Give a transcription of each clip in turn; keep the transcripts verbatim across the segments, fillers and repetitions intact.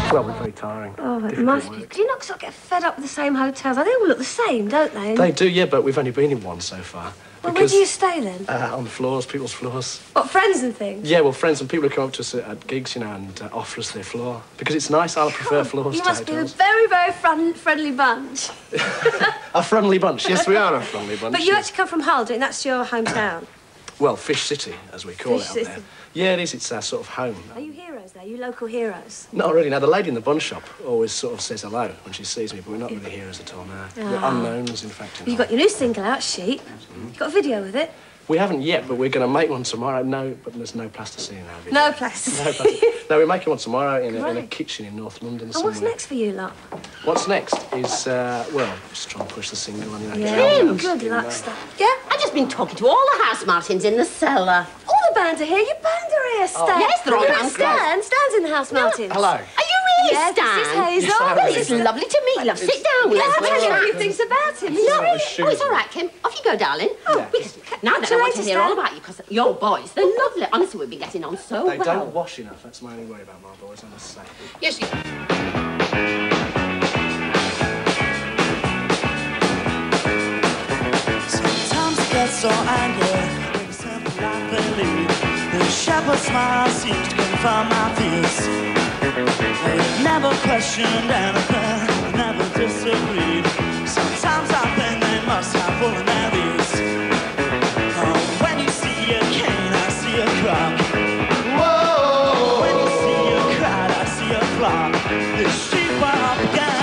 Well, we're very tiring. Oh, it Difficult must work. be. Do you not sort of get fed up with the same hotels? They all look the same, don't they? They do, yeah, but we've only been in one so far. Well, because, where do you stay then? Uh, on the floors, people's floors. What, friends and things? Yeah, well, friends and people who come up to us at, at gigs, you know, and uh, offer us their floor. Because it's nice, I prefer floors You to must hotels. be a very, very fun, friendly bunch. A friendly bunch. Yes, we are a friendly bunch. But you yes. actually come from Hull, don't you? That's your hometown. Well, Fish City, as we call Fish it up City. there. Yeah, it is. It's our sort of home. Are you heroes there? Are you local heroes? Not really. Now, the lady in the bun shop always sort of says hello when she sees me, but we're not really heroes at all now. We're Oh. unknowns, in fact. in You've Hull. got your new single out, Sheep. Mm-hmm. You've got a video with it. We haven't yet, but we're going to make one tomorrow. No, but there's no plasticine in our video. No plastic. No, plastic. No, we're making one tomorrow in a, in a Right. kitchen in North London And somewhere. what's next for you, lot? What's next is, uh, well, just trying to push the single on, you know. Yeah, get out good in, luck uh, stuff. Yeah, I've just been talking to all the Housemartins in the cellar. All the band are here. Your band are here, Stan. Yes, they're all Look down at Stan. Stan's in the Housemartins. Hello. Are you really, Yes, Stan? this is Hazel. Yes, I am. Well, This it's is lovely to meet you, love. Sit down. Yeah, Let's I'll tell you a chat. few things about him. No, He's really? shoes Oh, it's all on. right, Kim. Off you go, darling. Oh, Yeah. because now then I Till want to later, hear all Stan. about you, because your boys, they're lovely. Honestly, we've been getting on so They well. don't wash enough. That's my only worry about my boys, I must say. Yes, you... Sometimes I get so angry with the simple life they lead. The shepherd's smile seems to confirm my fears. They've never questioned anything, never disagreed. Sometimes I think they must have all in their ears. Oh, when you see a cane, I see a croc. Whoa! When you see a crowd, I see a flock. The sheep are up again.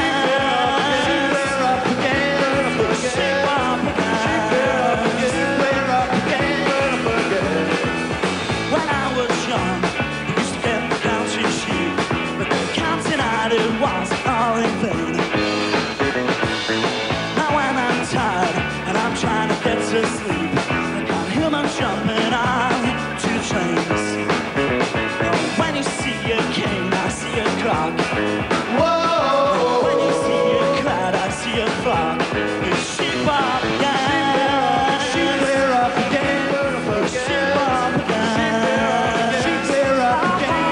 To sleep, I got humans jumping on two trains. Oh, when you see a king, I see a croc. Whoa! When you see a crowd, I see a flock. The sheep are up again. Sheep are up again. The sheep are up again. Sheep are up again.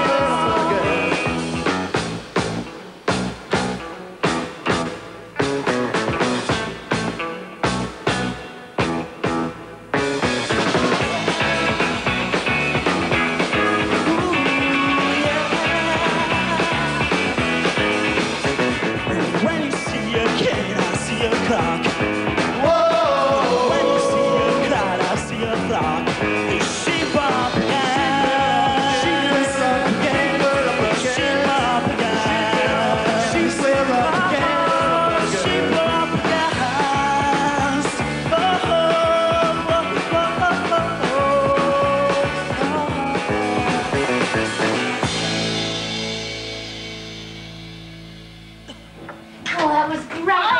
Oh, that was great.